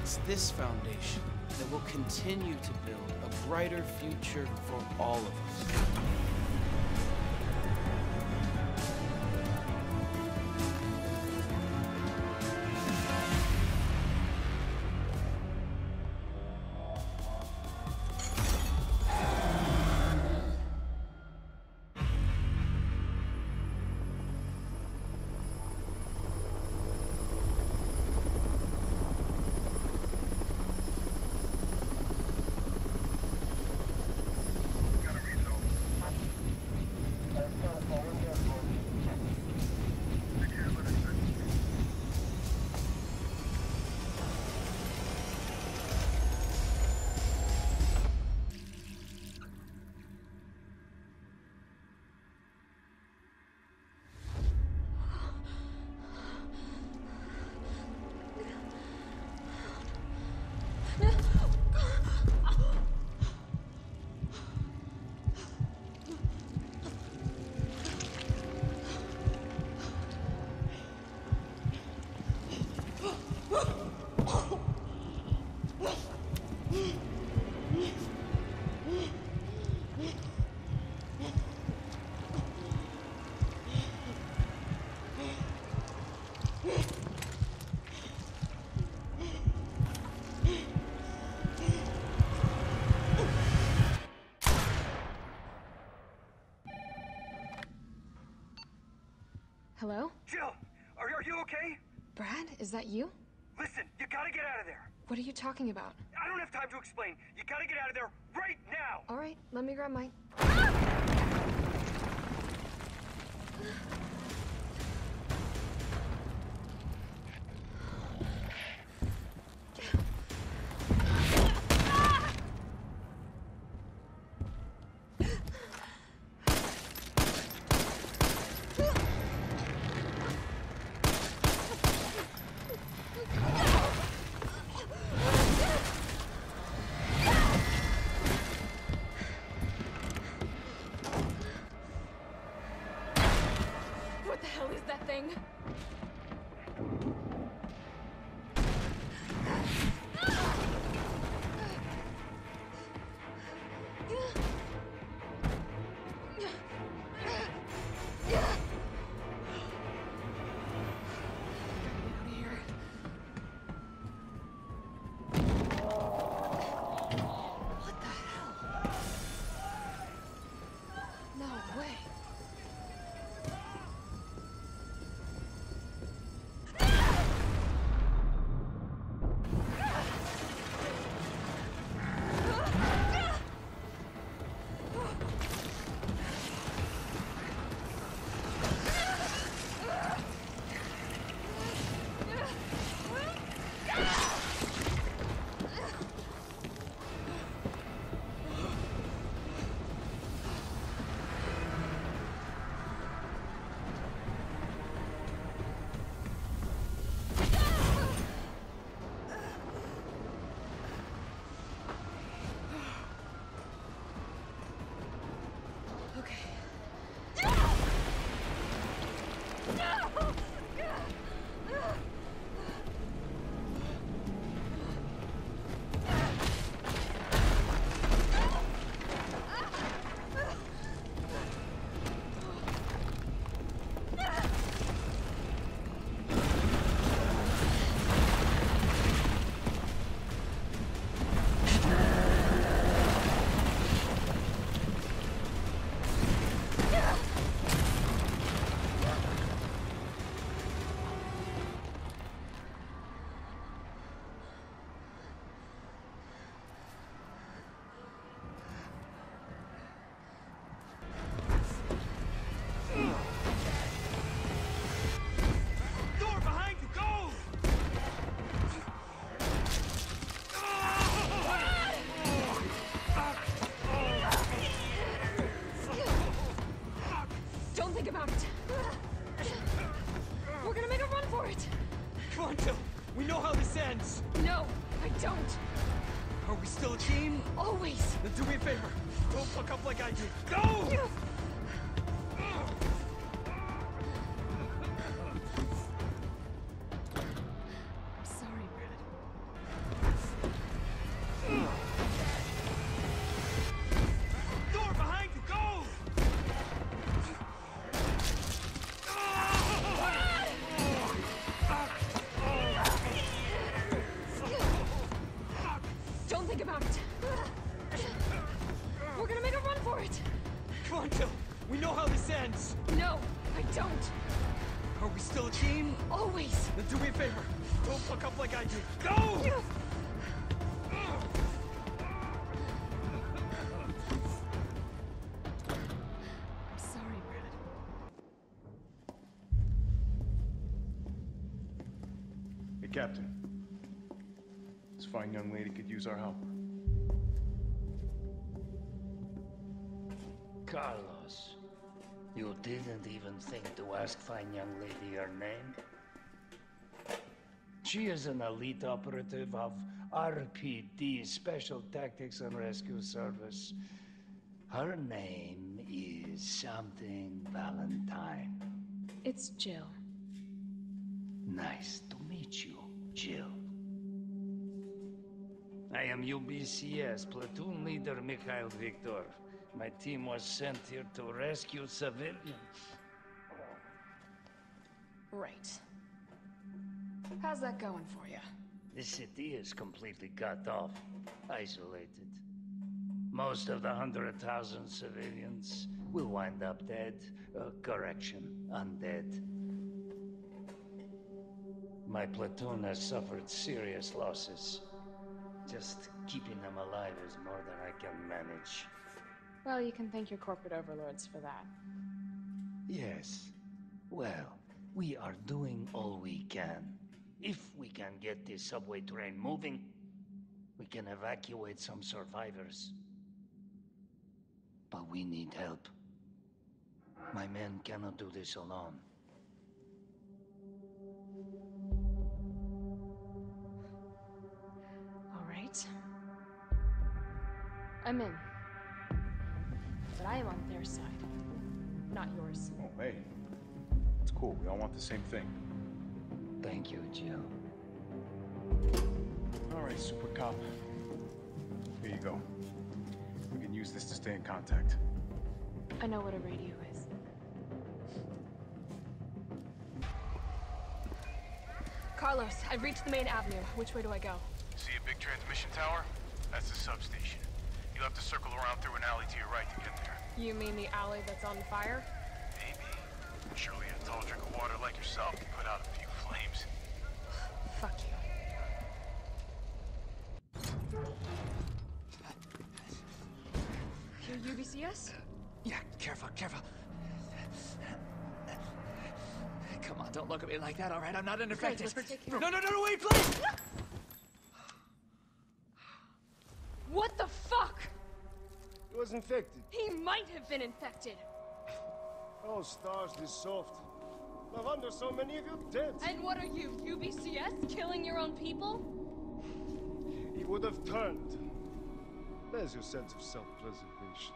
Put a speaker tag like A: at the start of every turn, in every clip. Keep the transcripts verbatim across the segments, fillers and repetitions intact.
A: It's this foundation that will continue to build a brighter future for all of us.
B: Hello?
C: Jill, are, are you okay?
B: Brad, is that you?
C: Listen, you gotta get out of there.
B: What are you talking about?
C: I don't have time to explain. You gotta get out of there right now.
B: All right, let me grab my... What the hell is that thing? No, I don't.
C: Are we still a team?
B: Always.
C: Then do me a favor. Don't fuck up like I did. Go!
B: I'm sorry, Brad.
C: Are we still a team?
B: Always!
C: Then do me a favor. Don't fuck up like I did. Go!
B: I'm sorry, Brad.
D: Hey, Captain. This fine young lady could use our help.
E: Carlos, you didn't even think to ask fine young lady her name? She is an elite operative of R P D, Special Tactics and Rescue Service. Her name is something Valentine.
B: It's Jill.
E: Nice to meet you, Jill. I am U B C S Platoon Leader Mikhail Victor. My team was sent here to rescue civilians.
B: Right. How's that going for you?
E: The city is completely cut off, isolated. Most of the hundred thousand civilians will wind up dead. Uh, correction, undead. My platoon has suffered serious losses. Just keeping them alive is more than I can manage.
B: Well, you can thank your corporate overlords for that.
E: Yes. Well, we are doing all we can. If we can get this subway train moving, we can evacuate some survivors. But we need help. My men cannot do this alone.
B: All right. I'm in. But I am on their side, not yours.
D: Oh, hey. It's cool. We all want the same thing.
E: Thank you, Jill.
D: All right, Super Cop. Here you go. We can use this to stay in contact.
B: I know what a radio is. Carlos, I've reached the main avenue. Which way do I go?
F: See a big transmission tower? That's the substation. You'll have to circle around through an alley to your right to get there.
B: You mean the alley that's on fire?
F: Maybe. Surely a tall drink of water like yourself can put out a few flames.
B: Fuck you. You're U B C S?
C: Yeah, careful, careful. Come on, don't look at me like that, all right? I'm not an
B: Okay,
C: infected.
B: let's take care of-
C: No, no, no, no, wait, please!
B: What the fuck?
G: He was infected.
B: He might have been infected.
G: Oh, stars, this soft. No wonder so many of you dead.
B: And what are you, U B C S? Killing your own people?
G: He would have turned. There's your sense of self-preservation.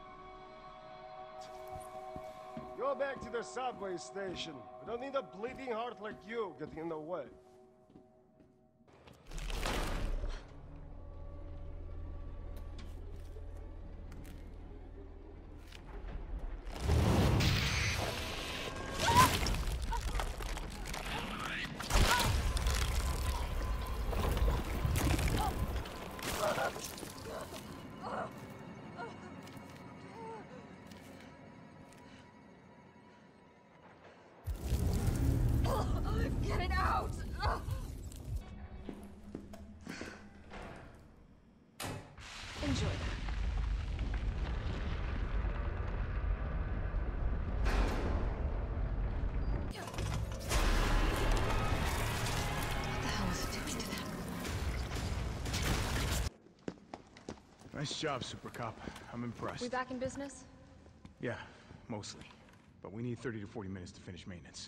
G: Go back to the subway station. We don't need a bleeding heart like you getting in the way.
B: Get it out! Enjoy that. What the hell is it doing to them?
D: Nice job, Super Cop. I'm impressed.
B: We back in business?
D: Yeah, mostly. But we need thirty to forty minutes to finish maintenance.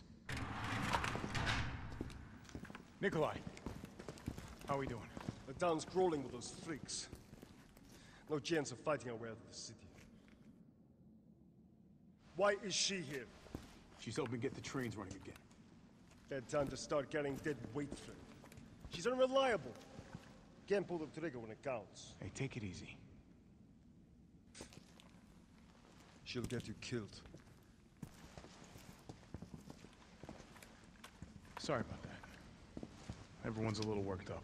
D: Nikolai, how are we doing?
G: The town's crawling with those freaks. No chance of fighting our way out of the city. Why is she here?
D: She's helping get the trains running again.
G: Bad time to start getting dead weight for her. She's unreliable. Can't pull the trigger when it counts.
D: Hey, take it easy.
G: She'll get you killed.
D: Sorry about that. Everyone's a little worked up.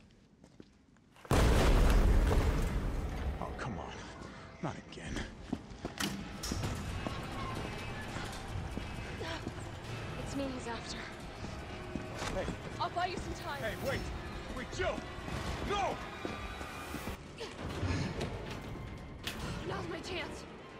D: Oh, come on. Not again.
B: It's It's me he's after.
G: Hey,
B: I'll buy you some time.
G: hey, wait! Wait, Jill! No!
B: Now's my chance.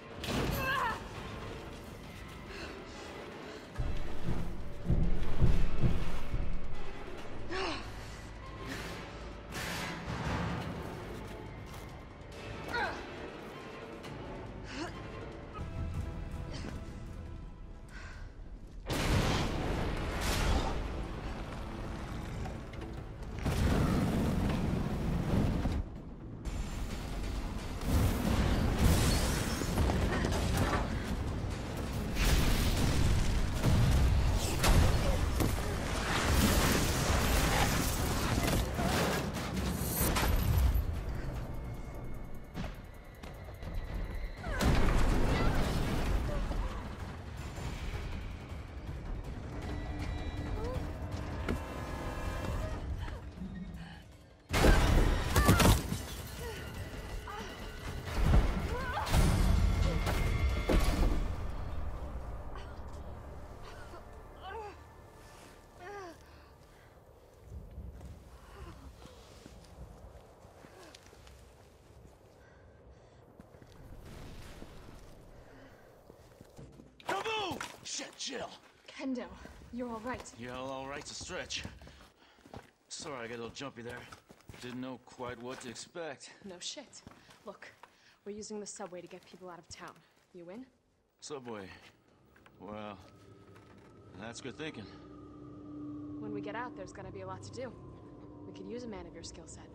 A: Shit, Jill.
B: Kendo, you're all right.
A: Yeah, all right's a stretch. Sorry I got a little jumpy there. Didn't know quite what to expect.
B: No shit. Look, we're using the subway to get people out of town. You in?
A: Subway. Well, that's good thinking.
B: When we get out, there's gonna be a lot to do. We could use a man of your skill set.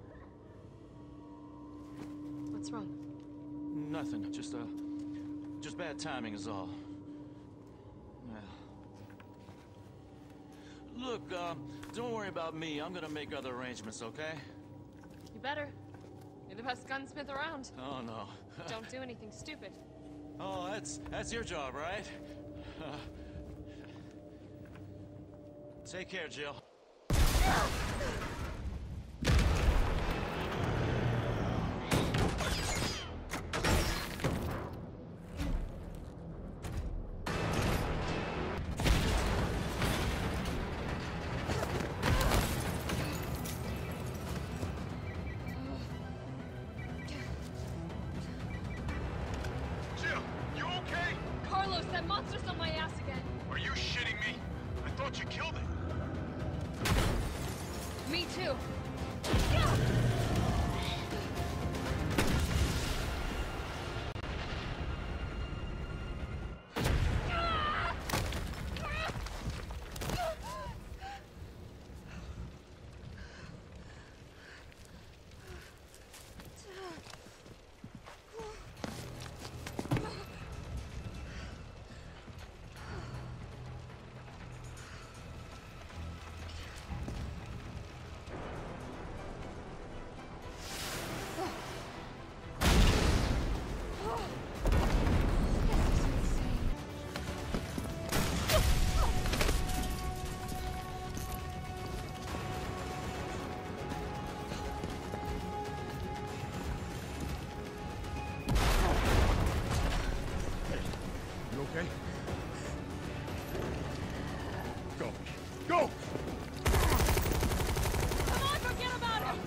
B: What's wrong?
A: Nothing. Just, uh, just bad timing is all. Look, um, don't worry about me. I'm gonna make other arrangements, okay?
B: You better. You're the best gunsmith around.
A: Oh, no.
B: Don't do anything stupid.
A: Oh, that's, that's your job, right? Uh, take care, Jill.
B: That monster's on my ass again.
F: Are you shitting me? I thought you killed it.
B: Me too.
G: Okay? Go. Go!
B: Come on, forget about him!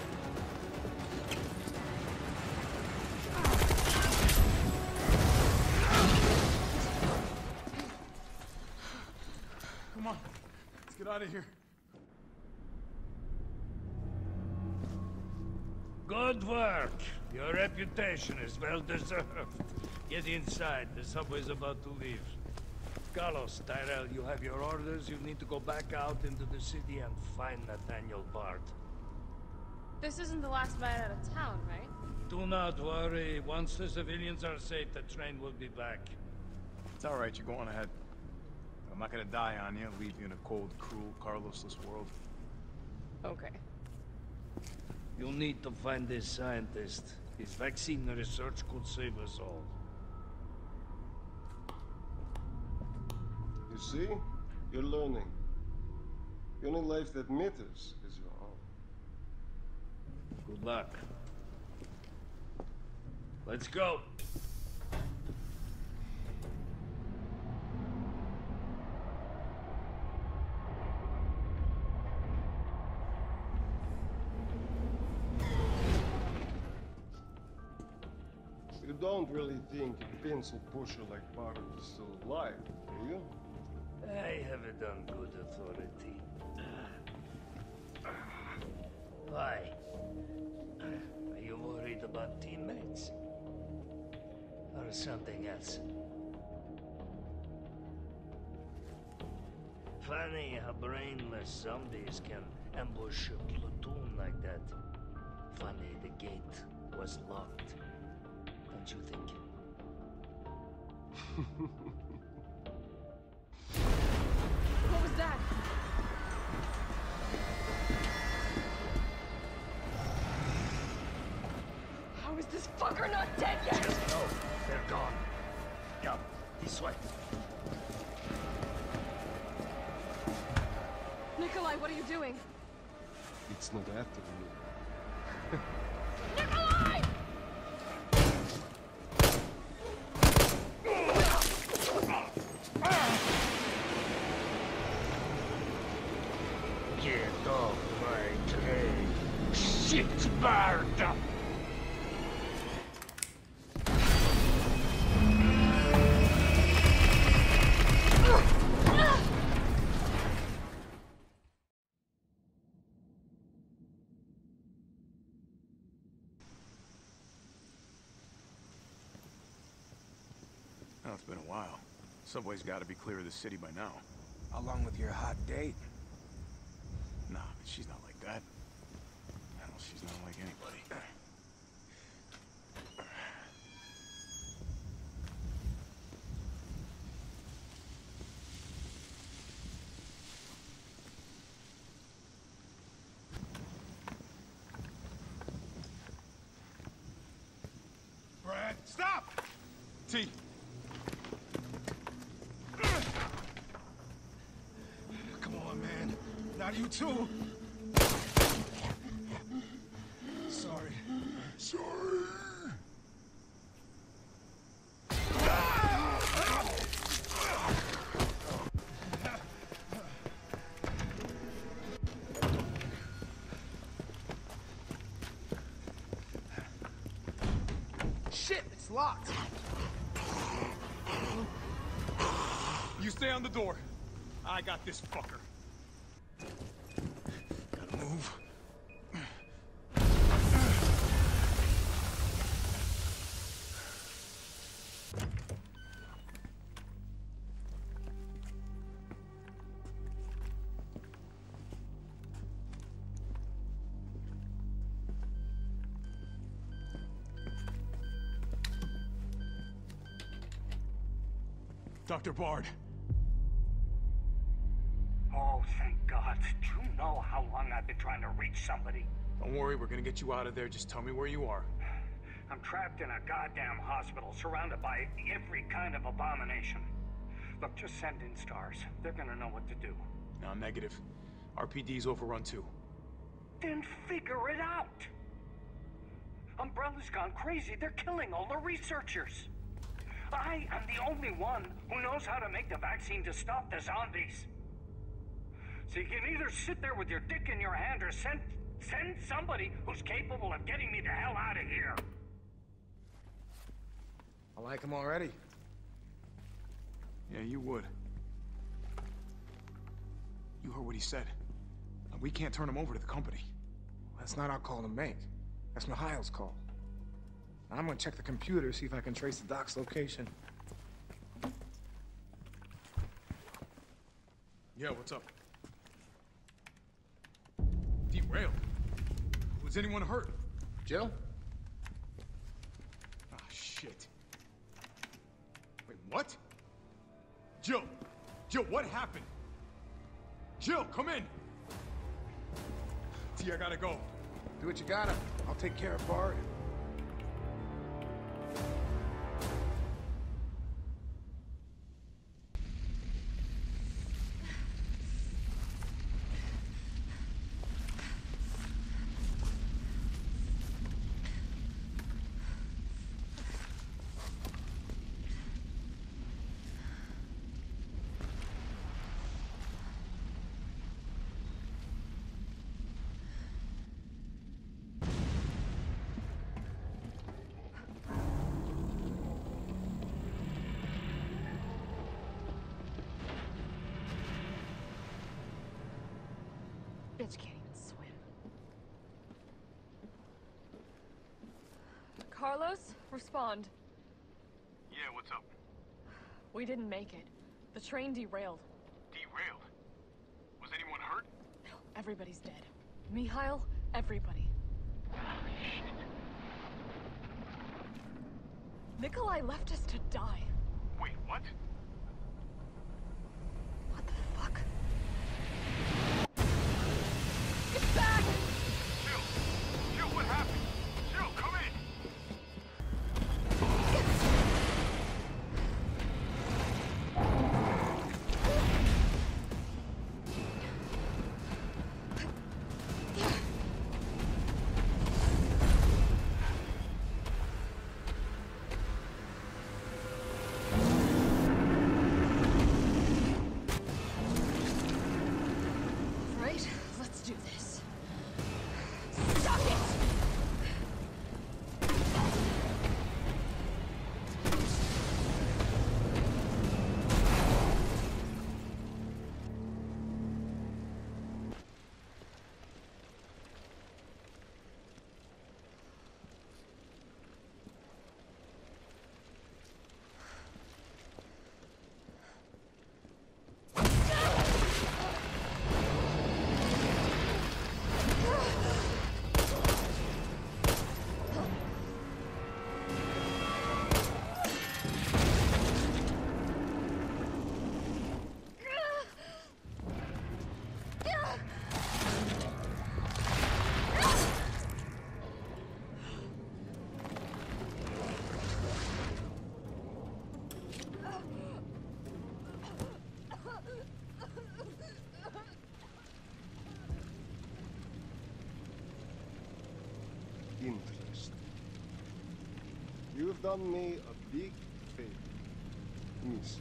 D: Come on. Let's get out of here.
E: Good work. Your reputation is well deserved. Get inside. The subway's about to leave. Carlos, Tyrell, you have your orders. You need to go back out into the city and find Nathaniel Bart.
B: This isn't the last ride out of town, right?
E: Do not worry. Once the civilians are safe, the train will be back.
D: It's all right. You're going ahead. I'm not gonna die on you, leave you in a cold, cruel, Carlosless world.
B: Okay.
E: You'll need to find this scientist. His vaccine research could save us all.
H: You see? You're learning. The only life that matters is your own.
E: Good luck. Let's go.
H: don't really think a pencil pusher like Barton is still alive, do you?
E: I have it on good authority. Why? Are you worried about teammates? Or something else? Funny how brainless zombies can ambush a platoon like that. Funny the gate was locked. Don't you think?
B: What was that? How is this fucker not dead yet?
E: Just go. They're gone. Come, this way.
B: Nikolai, what are you doing?
H: It's not after me.
B: Nikolai!
E: Get off my train. Shit, Barda!
D: Well, it's been a while. Subway's got to be clear of the city by now.
I: Along with your hot date.
D: Nah, but she's not like that. Hell, she's not like anybody.
I: Brad, stop!
D: T!
I: Come on, man. Not you too. Sorry. Sorry.
D: Shit, it's locked! You stay on the door. I got this fucker. Gotta move. Doctor Bard.
C: Oh, thank God. Do you know how long I've been trying to reach somebody?
D: Don't worry, we're gonna get you out of there. Just tell me where you are.
C: I'm trapped in a goddamn hospital, surrounded by every kind of abomination. Look, just send in stars. They're gonna know what to do.
D: No, negative. R P D's overrun too.
C: Then figure it out! Umbrella's gone crazy. They're killing all the researchers. I am the only one who knows how to make the vaccine to stop the zombies. So you can either sit there with your dick in your hand or send send somebody who's capable of getting me the hell out of here.
I: I like him already.
D: Yeah, you would. You heard what he said. We can't turn him over to the company.
I: That's not our call to make. That's Mikhail's call. I'm gonna check the computer, see if I can trace the doc's location.
D: Yeah, what's up? Derailed? Was anyone hurt?
I: Jill?
D: Ah, shit. Wait, what? Jill! Jill, what happened? Jill, come in! T, I gotta go.
I: Do what you gotta. I'll take care of Bard.
B: bitch can't even swim. Carlos, respond.
F: Yeah, what's up?
B: We didn't make it. The train derailed.
F: Derailed? Was anyone hurt?
B: No, everybody's dead. Mikhail, everybody.
F: Shit.
B: Nikolai left us to die.
F: Wait, what?
B: What the fuck? Get back!
F: Jill! Jill, what happened? Jill, come in!
B: Right, let's do this. Stop it!
H: Interest. You've done me a big favor, miss.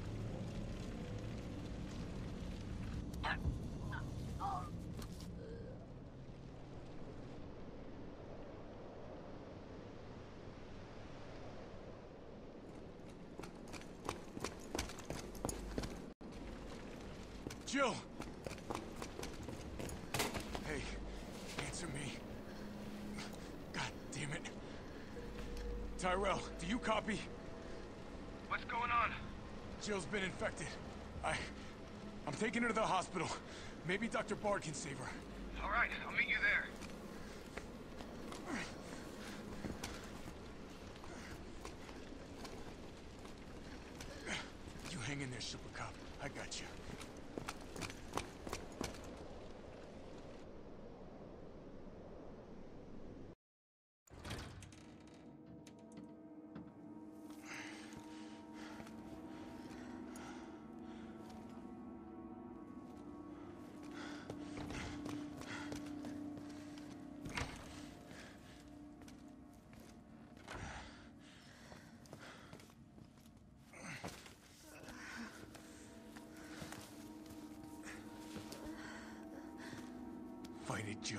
D: Jill! Hey, answer me. God damn it. Tyrell, do you copy?
F: What's going on?
D: Jill's been infected. I... I'm taking her to the hospital. Maybe Doctor Bard can save her.
F: All right, I'll meet you there.
D: You hang in there, Super Cop. I got you. Fight it, Jill.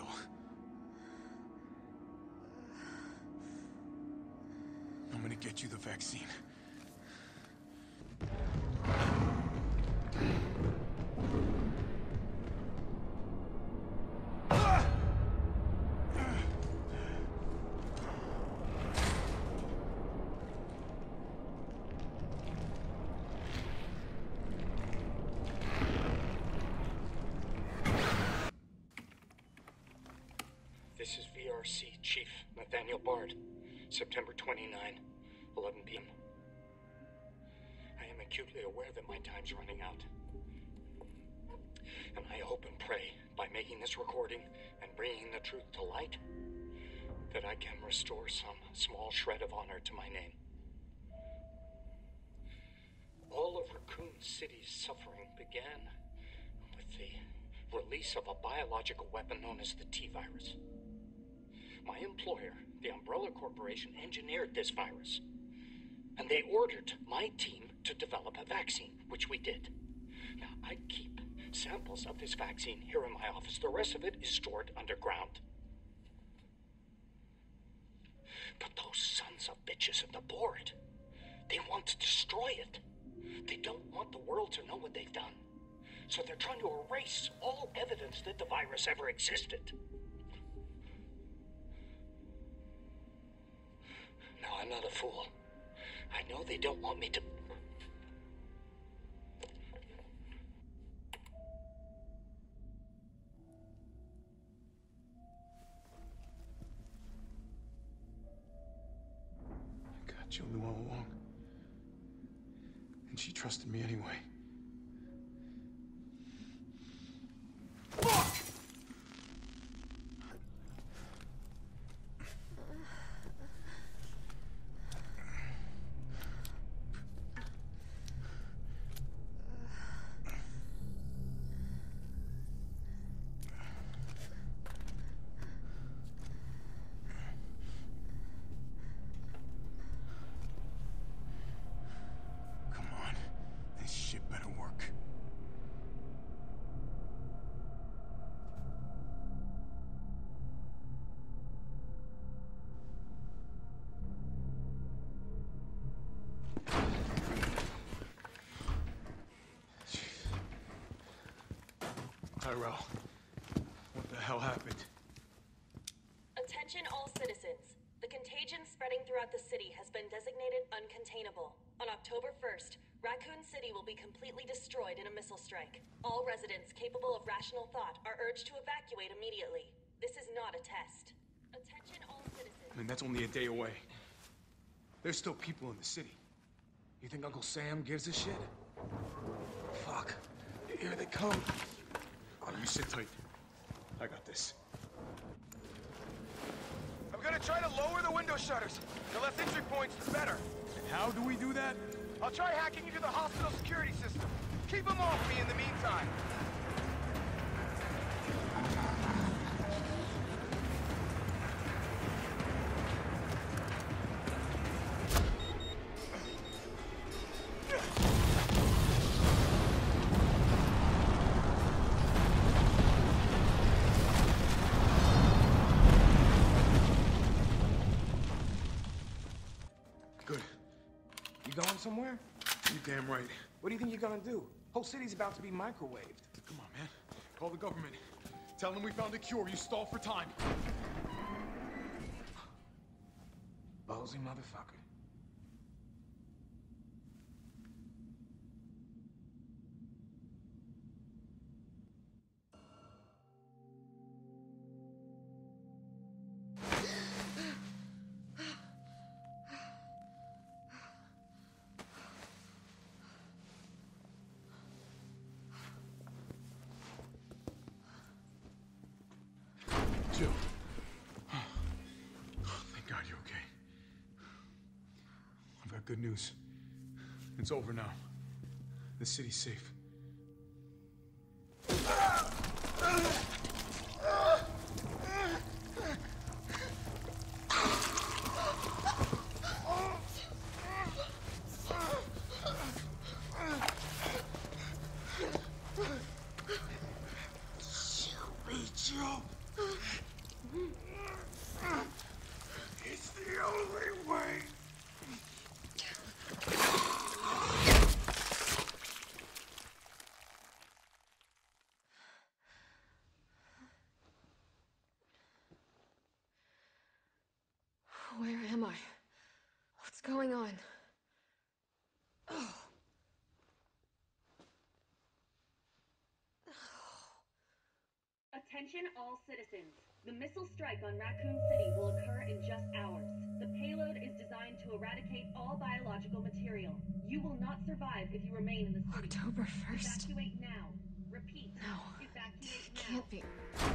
D: I'm gonna get you the vaccine.
J: This is V R C Chief Nathaniel Bard, September twenty-ninth, eleven p m I am acutely aware that my time's running out. And I hope and pray, by making this recording and bringing the truth to light, that I can restore some small shred of honor to my name. All of Raccoon City's suffering began with the release of a biological weapon known as the T-virus. My employer, the Umbrella Corporation, engineered this virus. And they ordered my team to develop a vaccine, which we did. Now, I keep samples of this vaccine here in my office. The rest of it is stored underground. But those sons of bitches at the board, they want to destroy it. They don't want the world to know what they've done. So they're trying to erase all evidence that the virus ever existed. No, I'm not a fool. I know they don't want me to...
D: God, Jill knew all along. And she trusted me anyway. Fuck! Come on. This shit better work. Tyrell, what the hell happened?
K: Attention all citizens. The contagion spreading throughout the city has been designated uncontainable. On October first, Raccoon City will be completely destroyed in a missile strike. All residents capable of rational thought are urged to evacuate immediately. This is not a test. Attention all citizens.
I: I mean, that's only a day away. There's still people in the city. You think Uncle Sam gives a shit? Fuck. Here they come.
D: Oh, you sit tight. I got this.
F: I'm gonna try to lower the window shutters. The less entry points, the better.
D: And how do we do that?
F: I'll try hacking into the hospital security system. Keep them off me in the meantime.
I: Good. You going somewhere?
D: You damn right.
I: What do you think you're gonna do? Whole city's about to be microwaved.
D: Come on, man. Call the government. Tell them we found a cure. You stall for time.
I: Ballsy motherfucker.
D: Jill. Oh, thank God you're okay. I've got good news. It's over now. The city's safe. Jill. It's the only way.
B: Where am I? What's going on? Oh.
K: Attention all citizens. The missile strike on Raccoon City will occur in just hours. The payload is designed to eradicate all biological material. You will not survive if you remain in the city.
B: October first?
K: Evacuate now. Repeat.
B: No.
K: Evacuate
B: It
K: now.
B: can't be.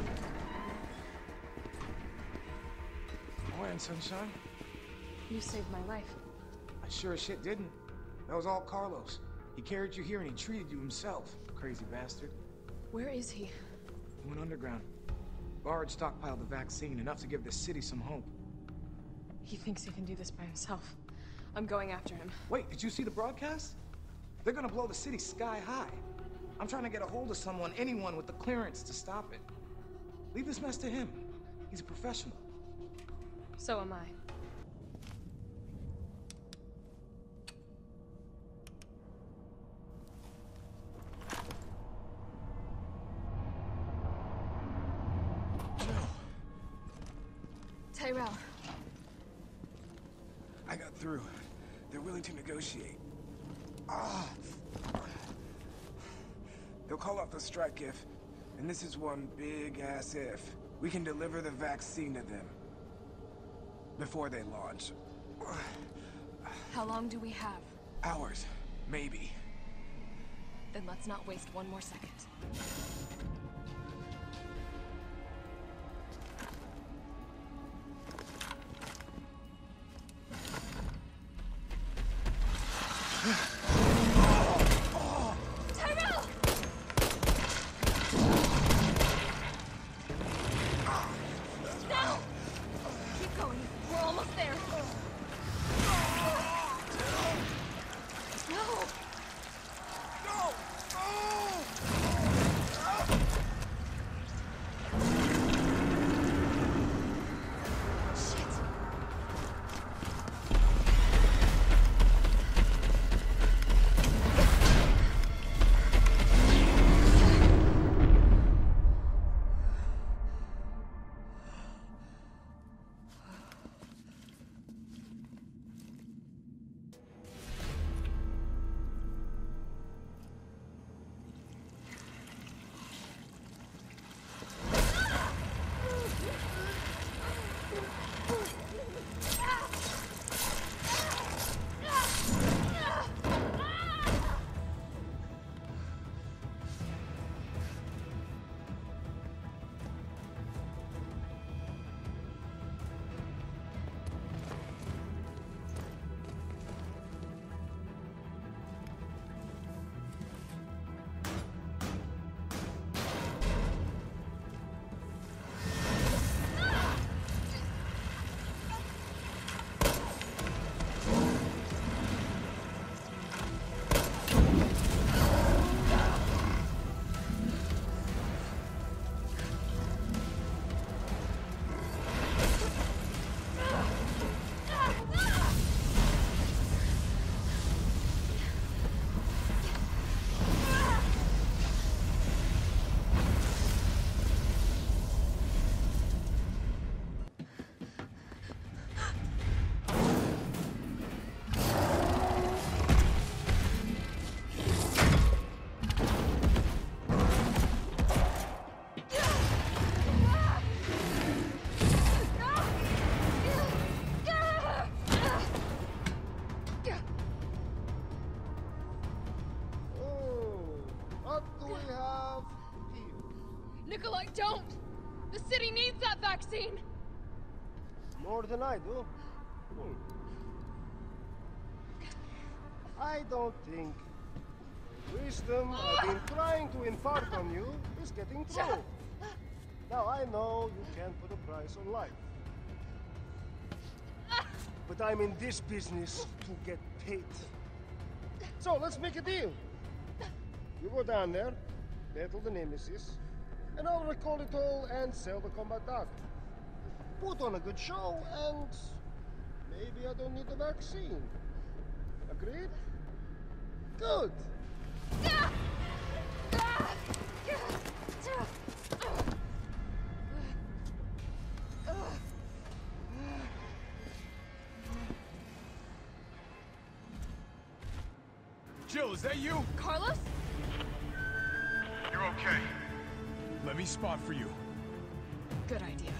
I: Morning, sunshine.
B: You saved my life.
I: I sure as shit didn't. That was all Carlos. He carried you here and he treated you himself. Crazy bastard.
B: Where is he?
I: He went underground. Bard stockpiled the vaccine, enough to give the city some hope.
B: He thinks he can do this by himself. I'm going after him.
I: Wait, did you see the broadcast? They're gonna blow the city sky high. I'm trying to get a hold of someone, anyone with the clearance to stop it. Leave this mess to him. He's a professional.
B: So am I. Tyrell.
I: I got through. They're willing to negotiate. Ah. They'll call off the strike if, and this is one big-ass if, we can deliver the vaccine to them. Before they launch.
B: How long do we have?
I: Hours. Maybe.
B: Then let's not waste one more second.
L: Tyrell! Now! Keep going. We're almost there. No!
I: No! Oh!
B: Nikolai, don't! The city needs that vaccine!
G: More than I do. Hmm. I don't think the wisdom I've been trying to impart on you is getting through. Now, I know you can't put a price on life. But I'm in this business to get paid. So, let's make a deal. You go down there, battle the Nemesis, and I'll record it all and sell the combat dog. Put on a good show, and maybe I don't need the vaccine. Agreed? Good.
D: Jill, is that you?
B: Carlos?
F: You're okay.
D: Let me spot for you.
B: Good idea.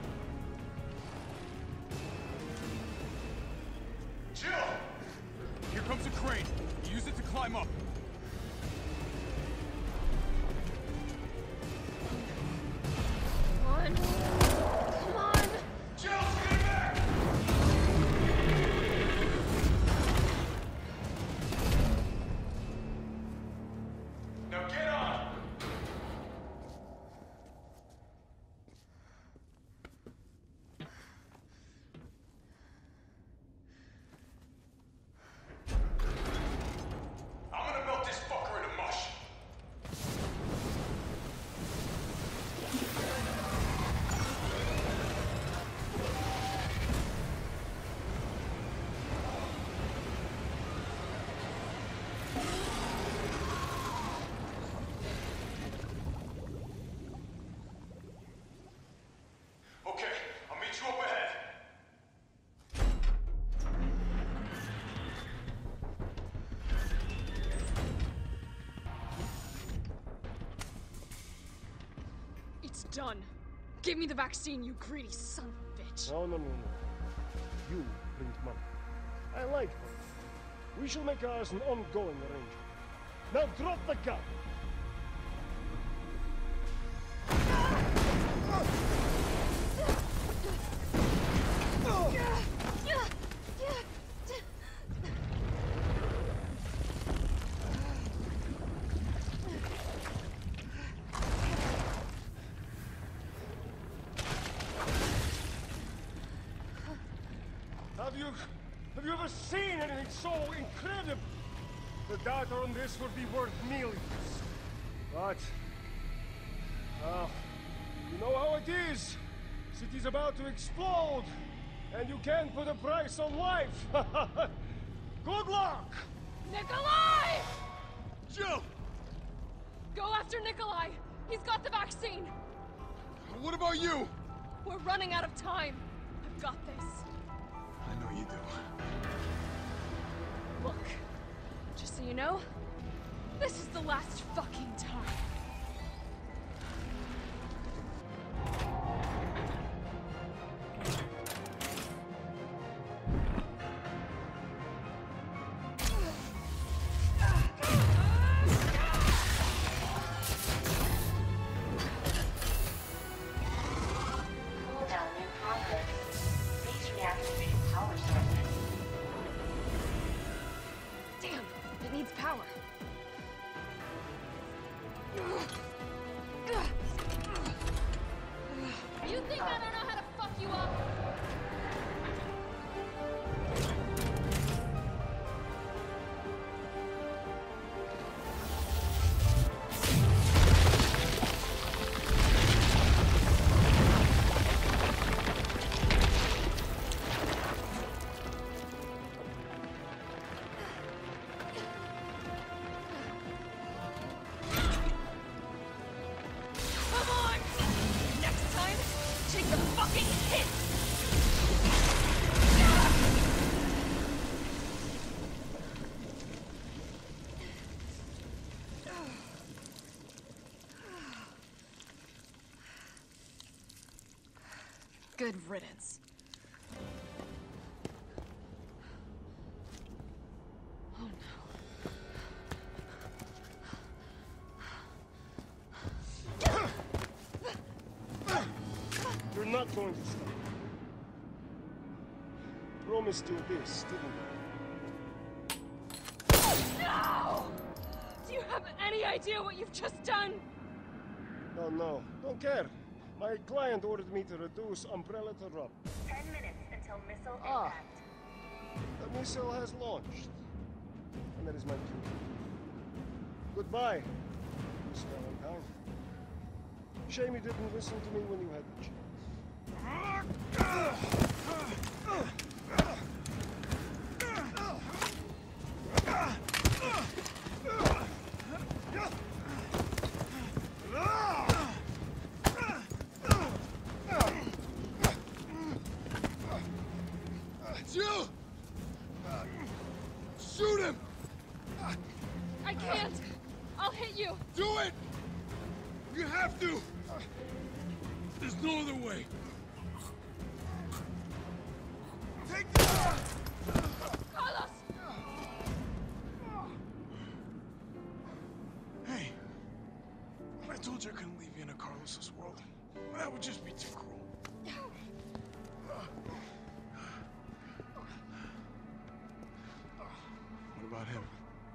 F: Jill!
D: Here comes a crane. Use it to climb up.
B: Come on. Come on!
F: Jill, get back! Now get on! I'm gonna
B: done. Give me the vaccine, you greedy son of a bitch.
G: No, no, no, no. You bring money. I like money. We shall make ours an ongoing arrangement. Now drop the gun! Have you... have you ever seen anything so incredible? The data on this would be worth millions. But... well, you know how it is. City's about to explode, and you can't put a price on life. Good luck!
B: Nikolai!
F: Jill!
B: Go after Nikolai! He's got the vaccine!
F: What about you?
B: We're running out of time. I've got this.
F: I know you do.
B: Look, just so you know, this is the last fucking time. Good riddance. Oh
G: no. You're not going to stop. Promised you this, didn't I?
B: No! Do you have any idea what you've just done?
G: Oh no, don't care. My client ordered me to reduce Umbrella to rubble.
K: Ten minutes until missile
G: ah.
K: impact.
G: The missile has launched. And that is my cue. Goodbye, Miss Valentine. Shame you didn't listen to me when you had the chance.
F: Jill! Shoot him!
B: I can't! I'll hit you!
F: Do it! You have to! There's no other way. Take this!
B: Carlos!
F: Hey, if I told you I couldn't leave you in a Carlos's world, that would just be too cruel. What about him?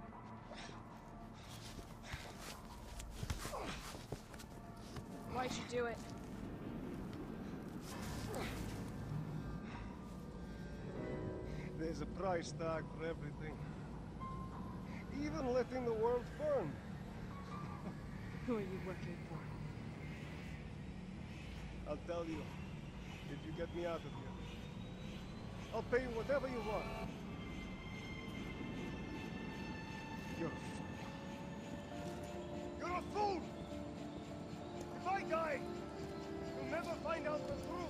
B: Why'd you do it?
G: There's a price tag for everything. Even letting the world burn.
B: Who are you working for?
G: I'll tell you, if you get me out of here. I'll pay you whatever you want. You're a fool. You're a fool! If I die, you'll never find out the truth.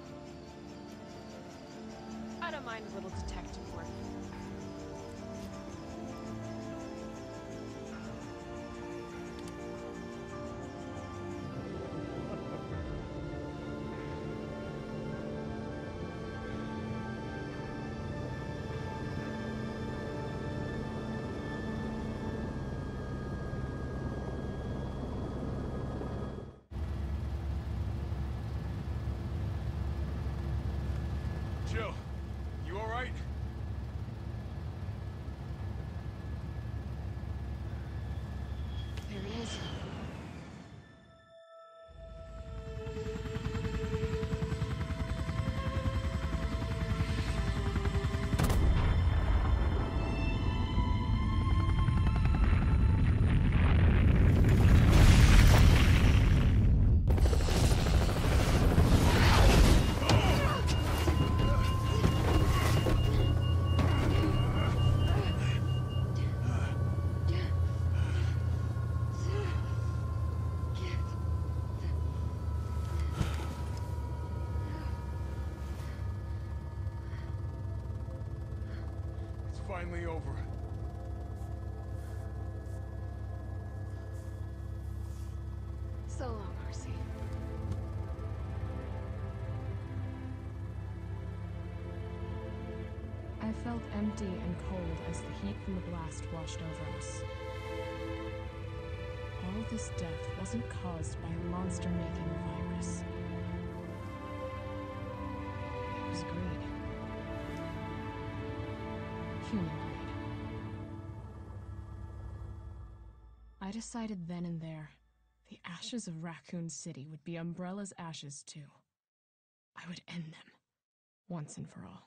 B: I don't mind a little detective work.
D: finally over.
B: So long, Marcy.
M: I felt empty and cold as the heat from the blast washed over us. All this death wasn't caused by a monster-making virus. It was greed. Human greed. I decided then and there, the ashes of Raccoon City would be Umbrella's ashes too. I would end them, once and for all.